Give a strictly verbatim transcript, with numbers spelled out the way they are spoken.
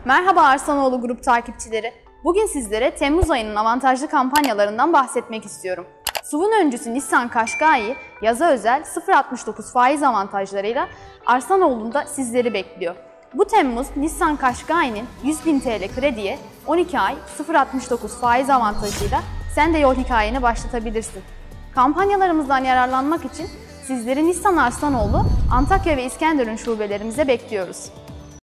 Merhaba Arslanoğlu Grup takipçileri. Bugün sizlere Temmuz ayının avantajlı kampanyalarından bahsetmek istiyorum. S U V'un öncüsü Nissan Qashqai, yaza özel sıfır virgül altmış dokuz faiz avantajlarıyla Arslanoğlu'nda sizleri bekliyor. Bu Temmuz Nissan Qashqai'nin yüz bin T L krediye on iki ay sıfır virgül altmış dokuz faiz avantajıyla sen de yol hikayeni başlatabilirsin. Kampanyalarımızdan yararlanmak için sizleri Nissan Arslanoğlu, Antakya ve İskenderun şubelerimize bekliyoruz.